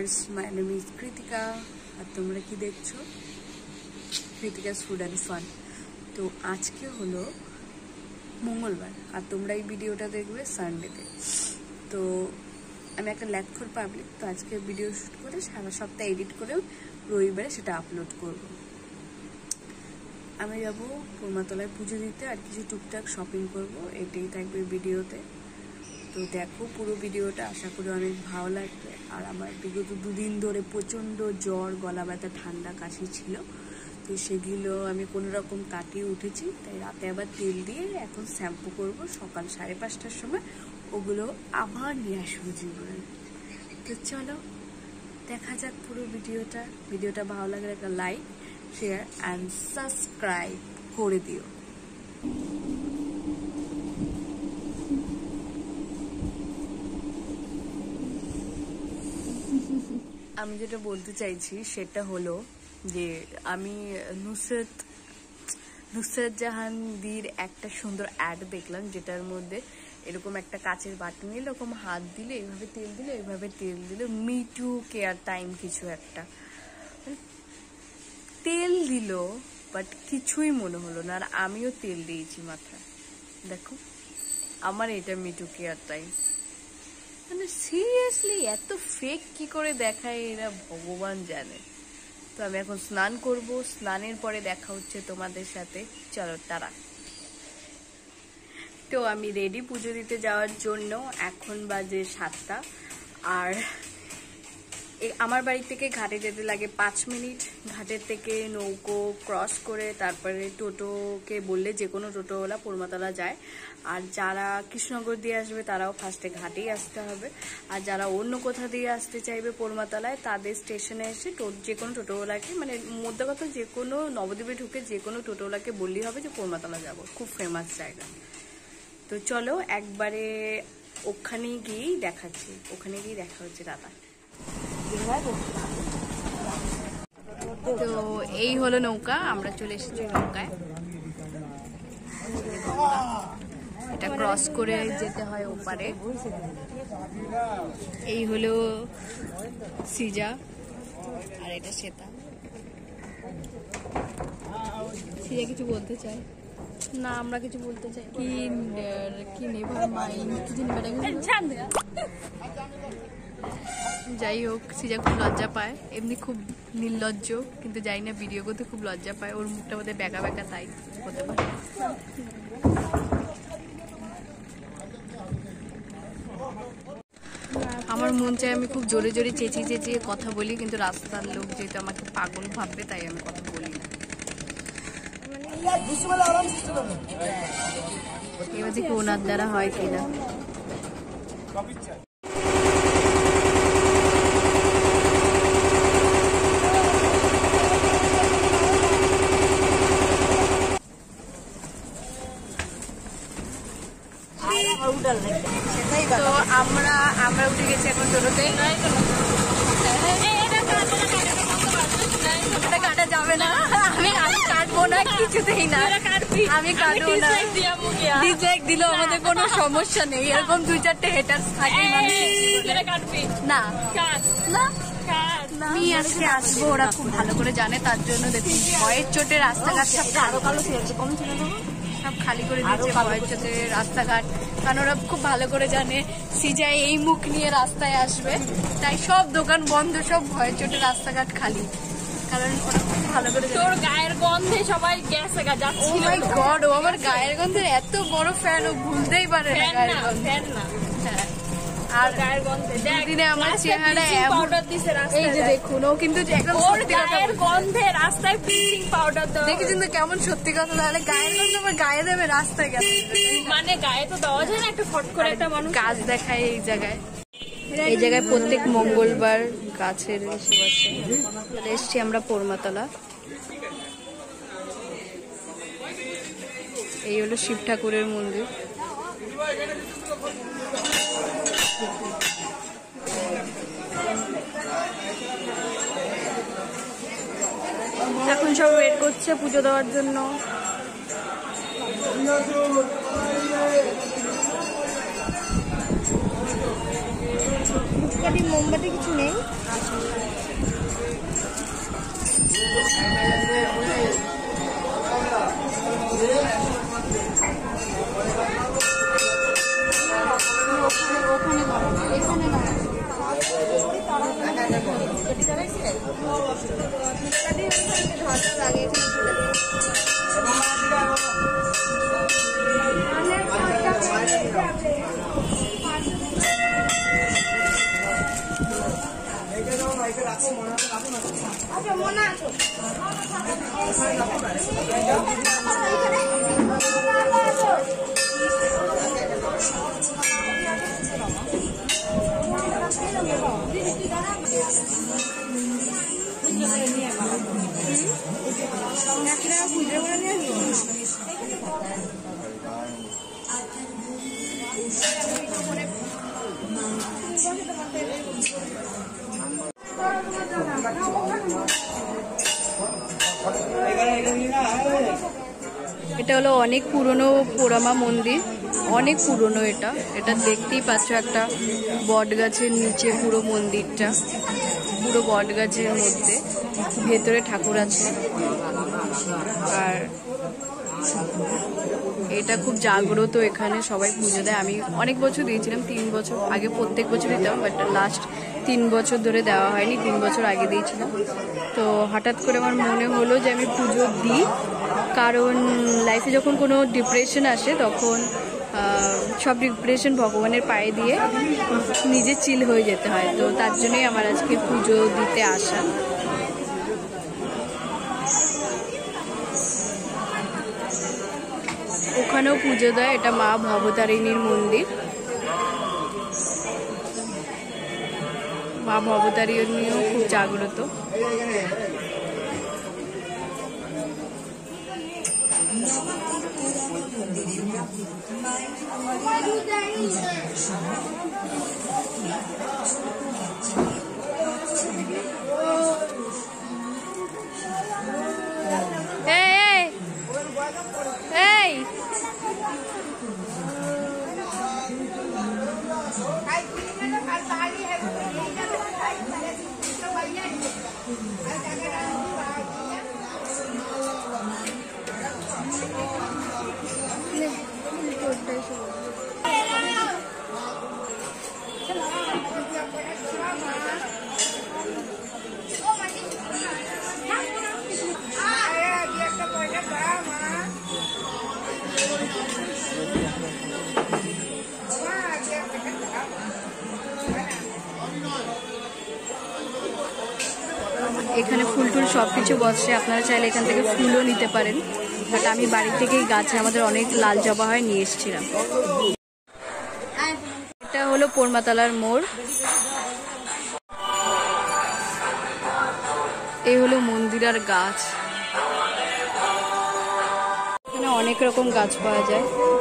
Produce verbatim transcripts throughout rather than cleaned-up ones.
Viewers, my name is Kritika আর তোমরা কি দেখছো কৃতিকাস ফুড অ্যান্ড ফান। তো আজকে হলো মঙ্গলবার আর তোমরা এই ভিডিওটা দেখবে সানডেতে। তো আমি একটা ল্যাকখোর পাবলিক, তো আজকে ভিডিও শ্যুট করে সারা সপ্তাহ এডিট করেও রবিবারে সেটা আপলোড করব। আমি যাবো পূর্মাতলায় পুজো দিতে আর কিছু টুকটাক শপিং করব, এটাই থাকবে ভিডিওতে। তো দেখো পুরো ভিডিওটা, আশা করি অনেক ভালো লাগবে। আর আমার বিগত দুদিন ধরে প্রচণ্ড জ্বর, গলা ব্যথা, ঠান্ডা, কাশি ছিল, তো সেগুলো আমি কোনো রকম কাটিয়ে উঠেছি। তাই রাতে আবার তেল দিয়ে এখন শ্যাম্পু করব সকাল সাড়ে পাঁচটার সময়, ওগুলো আবার নিয়ে আসবো জীবনে। তো চলো দেখা যাক পুরো ভিডিওটা। ভিডিওটা ভালো লাগলে একটা লাইক, শেয়ার অ্যান্ড সাবস্ক্রাইব করে দিও। আমি যেটা বলতে চাইছি সেটা হলো যে আমি নুসরাত নুসরাত জাহানদির একটা সুন্দর অ্যাড দেখলাম, যেটার মধ্যে এরকম একটা কাচের বাটি নিয়ে এরকম হাত দিলে এইভাবে তেল দিলে এইভাবে তেল দিলে মি টু কেয়ার টাইম কিছু একটা তেল দিল, বাট কিছুই মনে হলো না। আর আমিও তেল দিয়েছি মাথায়, দেখো আমার এটা মি টু কেয়ার টাইম। মানে সিরিয়াসলি এত ফেক কি করে দেখায় এরা ভগবান জানে। তো আমি এখন স্নান করব, স্নানের পরে দেখা হচ্ছে তোমাদের সাথে। চলো টাটা। তো আমি রেডি পুজো দিতে যাওয়ার জন্য। এখন বাজে সাতটা আর আমার বাড়ি থেকে ঘাটে যেতে লাগে পাঁচ মিনিট। ঘাটের থেকে নৌকো ক্রস করে তারপরে টোটোকে বললে যে কোনো টোটোওয়ালা পূর্মাতলা যায়। আর যারা কৃষ্ণনগর দিয়ে আসবে তারাও ফার্স্টে ঘাটেই আসতে হবে। আর যারা অন্য কোথা দিয়ে আসতে চাইবে পূর্মাতলায়, তাদের স্টেশনে এসে যে কোনো টোটোওয়ালাকে, মানে মধ্যে কথা যে কোনো নবদ্বীপে ঢুকে যে কোনো টোটোওয়ালাকে বললেই হবে যে পূর্মাতলা যাব, খুব ফেমাস জায়গা। তো চলো একবারে ওখানে গিয়েই দেখাচ্ছি, ওখানে গিয়েই দেখা হচ্ছে দাদা। তো এই হলো নৌকা, আমরা চলে এসেছি নৌকায়। এটা ক্রস করে যেতে হয় ওপারে। এই হলো সিজা আর এটা শ্বেতা। সিজা কিছু বলতে চাই না, আমরা কিছু বলতে চাই কি কি নেভার মাইন্ড কিছু যাই হোক। সিজা খুব লজ্জা পায়, এমনি খুব নির্লজ্জ, কিন্তু যাই না ভিডিও করতে খুব লজ্জা পায়। ওর মুখটা বোধ হয় বেঁকা বেঁকা, তাই হতে পারে। আমার মন চায় আমি খুব জোরে জোরে চেঁচিয়ে চেঁচিয়ে কথা বলি, কিন্তু রাস্তার লোক যেহেতু আমাকে পাগল ভাববে তাই আমি কথা বলি না। এবার দেখি ওনার দ্বারা হয় কিনা। তো আমরা আমরা উঠে গেছি এখন টোটোতে। এটা কাটা যাবে না, আমি আমি কাটবো না, কিছুতেই না, আমি কাটবো না। ডিসলাইক দিলেও আমাদের কোনো সমস্যা নেই, এরকম দুই চারটে হেটার্স থাকে না। আমি আজকে আসবো, ওরা খুব ভালো করে জানে, তার জন্য দেখুন ভয়ের চোটে রাস্তাঘাট সব কালো কালো কম ছিল, সব খালি করে দিয়েছে ভয়ের চোটে রাস্তাঘাট, কারণ ওরা খুব ভালো করে জানে সিজা এই মুখ নিয়ে রাস্তায় আসবে, তাই সব দোকান বন্ধ, সব ভয়ের চোটে রাস্তাঘাট খালি, কারণ ওরা খুব ভালো করে। তোর গায়ের গন্ধে সবাই গেছে যাচ্ছে। ও মাই গড, ও আমার গায়ের গন্ধের এত বড় ফ্যান, ও ভুলতেই পারে না গায়ের গন্ধ। হ্যাঁ, আর গায়ের গন্ধে দিনে আমার চেহারা পাউডার দিছে রাস্তায়, এই যে দেখুন, ও কিন্তু একদম সত্যি কথা, গায়ের গন্ধে রাস্তায় ব্লিচিং পাউডার দাও। দেখি কিন্তু কেমন সত্যি কথা, তাহলে গায়ের গন্ধ আমার গায়ে দেবে রাস্তায় গেছে, মানে গায়ে তো দেওয়া যায় না, একটা ফট করে একটা মানুষ গাছ দেখায় এই জায়গায়। এই জায়গায় প্রত্যেক মঙ্গলবার গাছের এসে বসে। তাহলে এসছি আমরা পূর্মাতলা। এই হলো শিব ঠাকুরের মন্দির। এখন সব ওয়েট করছে পুজো দেওয়ার জন্য। ধূপকাঠি মোমবাতি কিছু নেই। এটা হলো অনেক পুরনো পোড়ামা মন্দির, অনেক পুরনো। এটা এটা দেখতেই পাচ্ছ, একটা বট গাছের নিচে পুরো মন্দিরটা, পুরো বট গাছের মধ্যে ভেতরে ঠাকুর আছে। আর এটা খুব জাগ্রত, এখানে সবাই পুজো দেয়। আমি অনেক বছর দিয়েছিলাম, তিন বছর আগে প্রত্যেক বছর দিতাম, বাট লাস্ট তিন বছর ধরে দেওয়া হয়নি, তিন বছর আগে দিয়েছিলাম। তো হঠাৎ করে আমার মনে হলো যে আমি পুজো দিই, কারণ লাইফে যখন কোনো ডিপ্রেশন আসে তখন সব ডিপ্রেশন ভগবানের পায়ে দিয়ে নিজে চিল হয়ে যেতে হয়। তো তার জন্যই আমার আজকে পুজো দিতে আসা। ওখানেও পুজো দেয়, এটা মা ভবতারিণীর মন্দির। মা ভবতারিণীও খুব জাগ্রত। এখানে ফুল টুল সব কিছু বসে, আপনারা চাইলে এখান থেকে ফুলও নিতে পারেন। বাট আমি বাড়ি থেকেই গাছে আমাদের অনেক লাল জবা হয় নিয়ে এসেছিলাম। এটা হলো পোড়মাতলার মোড়। এই হলো মন্দির আর গাছ। এখানে অনেক রকম গাছ পাওয়া যায়।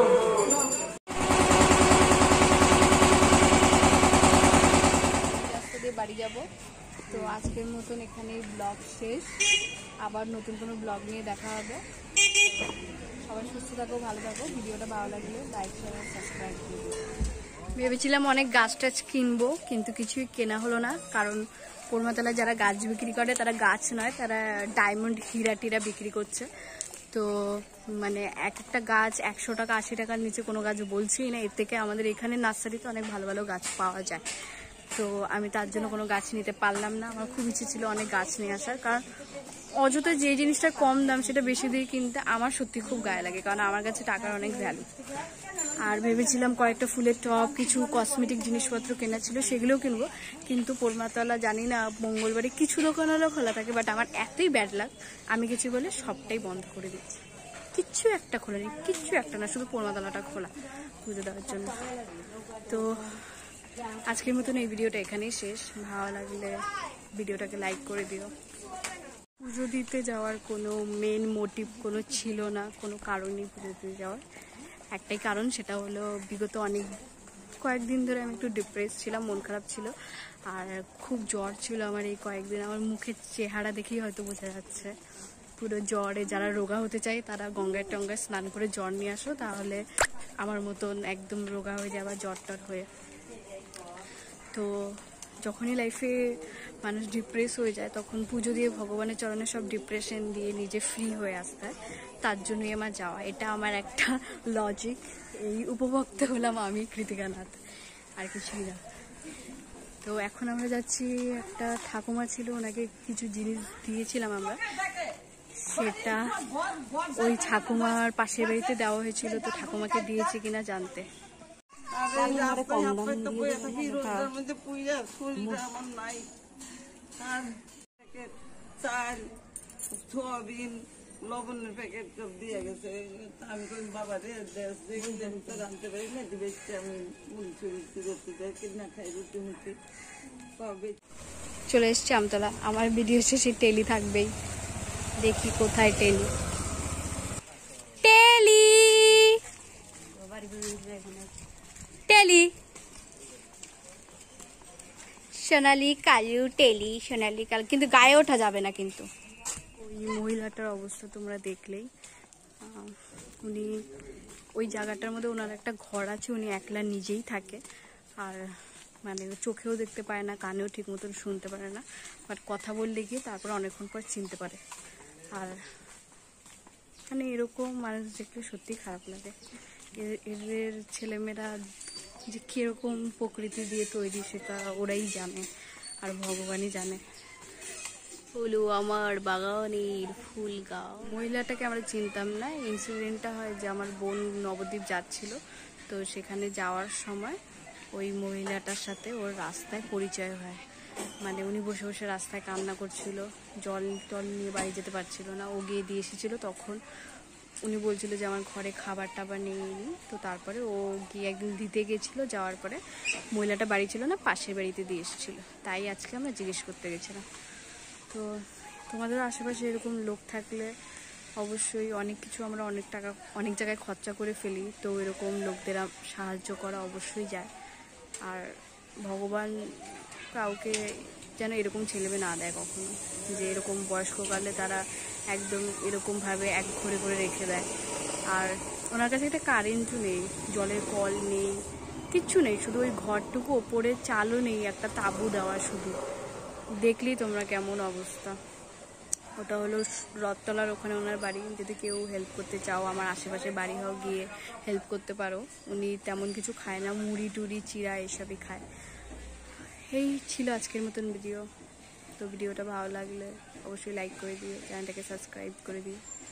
রাস্তা দিয়ে বাড়ি যাব। তো আজকের মতন এখানে ব্লগ শেষ, আবার নতুন কোনো ব্লগ নিয়ে দেখা হবে। সবাই সুস্থ থাকো, ভালো থাকো। ভিডিওটা ভালো লাগলে লাইক শেয়ার সাবস্ক্রাইব করবে। ভেবেছিলাম অনেক গাছ টাছ কিনবো, কিন্তু কিছুই কেনা হলো না, কারণ পোড়মাতলায় যারা গাছ বিক্রি করে তারা গাছ নয়, তারা ডায়মন্ড হীরা টিরা বিক্রি করছে। তো মানে এক একটা গাছ একশো টাকা আশি টাকার নিচে কোনো গাছ বলছেই না। এর থেকে আমাদের এখানে নার্সারিতে অনেক ভালো ভালো গাছ পাওয়া যায়। তো আমি তার জন্য কোনো গাছ নিতে পারলাম না। আমার খুব ইচ্ছে ছিল অনেক গাছ নিয়ে আসার, কারণ অযথা যে জিনিসটা কম দাম সেটা বেশি দিয়ে কিনতে আমার সত্যি খুব গায়ে লাগে, কারণ আমার কাছে টাকার অনেক ভ্যালু। আর ভেবেছিলাম কয়েকটা ফুলের টব, কিছু কসমেটিক জিনিসপত্র কেনা ছিল, সেগুলোও কিনবো। কিন্তু পোড়মাতলা জানি না মঙ্গলবারে কিছু দোকান হলেও খোলা থাকে, বাট আমার এতই ব্যাড লাগ, আমি কিছু বলে সবটাই বন্ধ করে দিচ্ছি। কিচ্ছু একটা খোলা নেই, কিচ্ছু একটা না, শুধু পোড়মাতলাটা খোলা পুজো দেওয়ার জন্য। তো আজকের মতন এই ভিডিওটা এখানেই শেষ। ভালো লাগলে ভিডিওটাকে লাইক করে দিও। পুজো দিতে যাওয়ার কোনো মেন মোটিভ কোনো ছিল না, কোনো কারণই পুজো দিতে যাওয়ার। একটাই কারণ, সেটা হলো বিগত অনেক কয়েকদিন ধরে আমি একটু ডিপ্রেস ছিলাম, মন খারাপ ছিল, আর খুব জ্বর ছিল আমার এই কয়েকদিন। আমার মুখের চেহারা দেখেই হয়তো বোঝা যাচ্ছে পুরো জ্বরে। যারা রোগা হতে চায় তারা গঙ্গায় টঙ্গায় স্নান করে জ্বর নিয়ে আসো, তাহলে আমার মতন একদম রোগা হয়ে যাওয়া জ্বর টর হয়ে। তো যখনই লাইফে মানুষ ডিপ্রেস হয়ে যায় তখন পুজো দিয়ে ভগবানের চরণে সব ডিপ্রেশন দিয়ে নিজে ফ্রি হয়ে আসতে হয়, তার জন্যই আমার যাওয়া। এটা আমার একটা লজিক। এই উপভোক্তা হলাম আমি, কৃতিকা নাথ, আর কিছুই না। তো এখন আমরা যাচ্ছি, একটা ঠাকুমা ছিল, ওনাকে কিছু জিনিস দিয়েছিলাম আমরা, সেটা ওই ঠাকুমার পাশের বাড়িতে দেওয়া হয়েছিল, তো ঠাকুমাকে দিয়েছে কিনা জানতে। লবণের প্যাকেট সব দিয়ে গেছে, আমি কই বাবা রে তো জানতে পারি না, দিবেছি আমি মুড়ি চুরি করতে যাই, কিনা খাই রুটি মুটি। চলে এসছি আমতলা, আমার ভিডিও শেষে টেলি থাকবেই, দেখি কোথায় টেলি। টেলি টেলি সোনালি কালু, টেলি সোনালি কালু, কিন্তু গায়ে ওঠা যাবে না কিন্তু। ওই মহিলাটার অবস্থা তোমরা দেখলেই। উনি ওই জায়গাটার মধ্যে ওনার একটা ঘর আছে, উনি একলা নিজেই থাকে, আর মানে চোখেও দেখতে পায় না, কানেও ঠিক মতন শুনতে পারে না, বাট কথা বললে গিয়ে তারপর অনেকক্ষণ পর চিনতে পারে। আর মানে এরকম মানুষ দেখলে সত্যি খারাপ লাগে। এদের ছেলেমেয়েরা যে কীরকম প্রকৃতি দিয়ে তৈরি সেটা ওরাই জানে, আর ভগবানই জানে। ফুলু আমার বাগানের ফুল গাও। মহিলাটাকে আমরা চিনতাম না। ইনসিডেন্টটা হয় যে আমার বোন নবদ্বীপ যাচ্ছিল, তো সেখানে যাওয়ার সময় ওই মহিলাটার সাথে ওর রাস্তায় পরিচয় হয়। মানে উনি বসে বসে রাস্তায় কান্না করছিল, জল টল নিয়ে বাড়ি যেতে পারছিল না, ও গিয়ে দিয়ে এসেছিলো। তখন উনি বলছিল যে আমার ঘরে খাবার টাবার নেই, তো তারপরে ও গিয়ে একদিন দিতে গেছিলো, যাওয়ার পরে মহিলাটা বাড়ি ছিল না, পাশের বাড়িতে দিয়ে এসেছিলো, তাই আজকে আমরা জিজ্ঞেস করতে গেছিলাম। তো তোমাদের আশেপাশে এরকম লোক থাকলে অবশ্যই, অনেক কিছু আমরা অনেক টাকা অনেক জায়গায় খরচা করে ফেলি, তো এরকম লোকদের সাহায্য করা অবশ্যই যায়। আর ভগবান কাউকে যেন এরকম ছেলেমেয়ে না দেয় কখনো, যে এরকম বয়স্ককালে তারা একদম এরকমভাবে এক ঘরে করে রেখে দেয়। আর ওনার কাছে একটা কারেন্টও নেই, জলের কল নেই, কিচ্ছু নেই, শুধু ওই ঘরটুকু, ওপরে চালও নেই, একটা তাঁবু দেওয়া শুধু। দেখলেই তোমরা কেমন অবস্থা। ওটা হলো রথতলার ওখানে ওনার বাড়ি। যদি কেউ হেল্প করতে চাও, আমার আশেপাশে বাড়ি হও, গিয়ে হেল্প করতে পারো। উনি তেমন কিছু খায় না, মুড়ি টুড়ি চিরা এসবই খায়। এই ছিল আজকের মতন ভিডিও। তো ভিডিওটা ভালো লাগলে অবশ্যই লাইক করে দিও, চ্যানেলটাকে সাবস্ক্রাইব করে দিও।